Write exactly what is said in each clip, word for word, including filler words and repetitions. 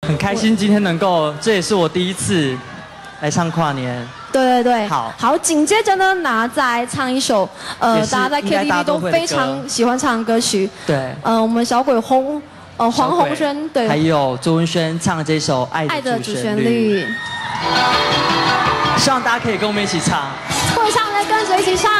很开心今天能够，这也是我第一次来唱跨年。 对对对， 好， 好，紧接着呢，拿再来唱一首，呃，大家在 K T V 都非常喜欢唱的歌曲。 对， 呃，我们小鬼红，呃，黄鸿升，对， 还有周文轩唱的这首《爱的主旋律》，希望大家可以跟我们一起唱， 会唱的跟着一起唱。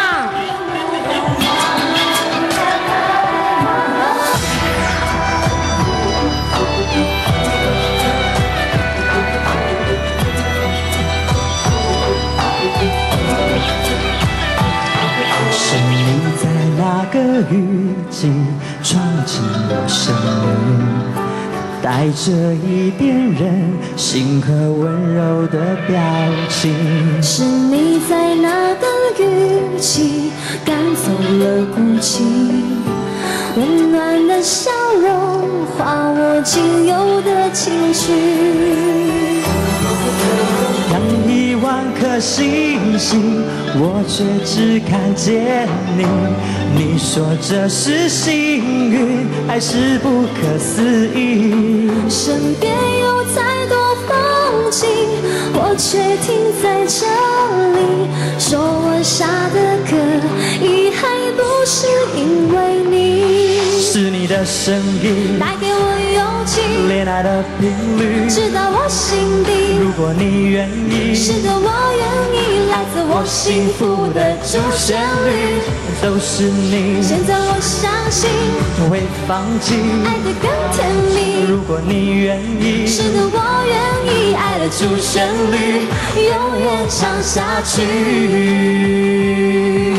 是你在那个雨季闯进我生命，带着一点任性和温柔的表情。 是你在那个雨季赶走了孤寂，温暖的笑容化我仅有的情绪。 让一万颗星星，我却只看见你。你说这是幸运，还是不可思议？ 身边有再多风景，我却停在这里。说我傻的可以，还不是因为你。 是你的声音带给我勇气， 恋爱的频率直到我心底。 如果你愿意， 是的，我愿意，来自我幸福的主旋律都是你。 现在我相信不会放弃， 爱得更甜蜜。 如果你愿意， 是的，我愿意，爱的主旋律永远唱下去。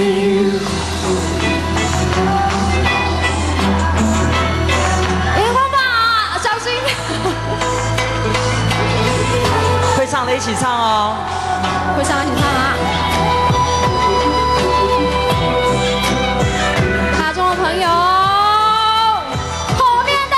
唱的一起唱哦， 会唱一起唱啊！卡中的朋友，后面的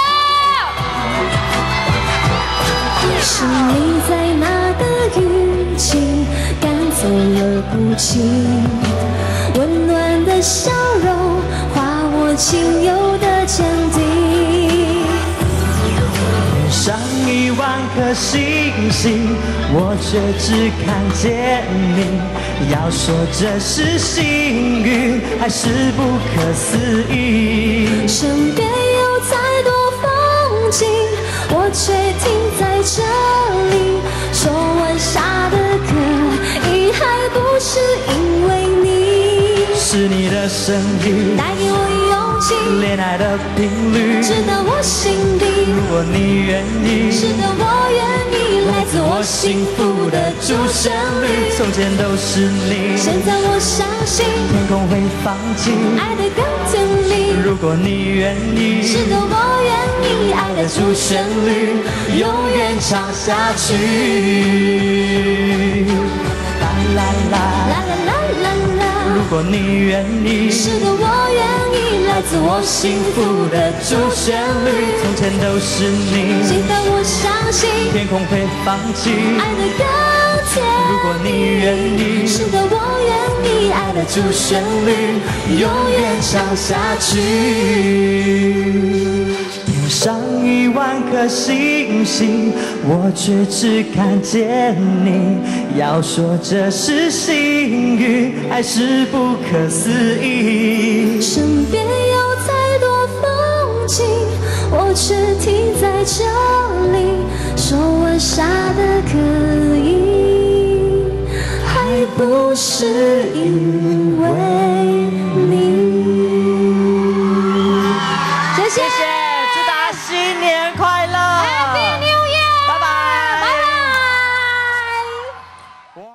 是你在那个雨季赶走了孤寂，温暖的笑容化我仅有的坚定。 上一万颗星星，我却只看见你。要说这是幸运，还是不可思议？ 身边有再多风景，我却停在这里。说我傻的可以，还不是因为你。 是你的声音带给我勇气， 恋爱的频率直到我心底。 如果你愿意， 是的，我愿意，来自我幸福的主旋律。 从前都是你， 现在我相信天空会放晴， 爱得更甜蜜。 如果你愿意， 是的，我愿意，爱的主旋律永远唱下去。啦啦啦啦啦啦啦啦。 如果你愿意， 是的，我愿意，来自我幸福的主旋律。 从前都是你， 现在我相信天空会放晴， 爱得更甜蜜。 如果你愿意， 是的，我愿意，爱的主旋律永远唱下去。 天上一万颗星星，我却只看见你。要说这是幸运，还是不可思议？ 身边有再多风景，我却停在这里。说我傻的可以，还不是因为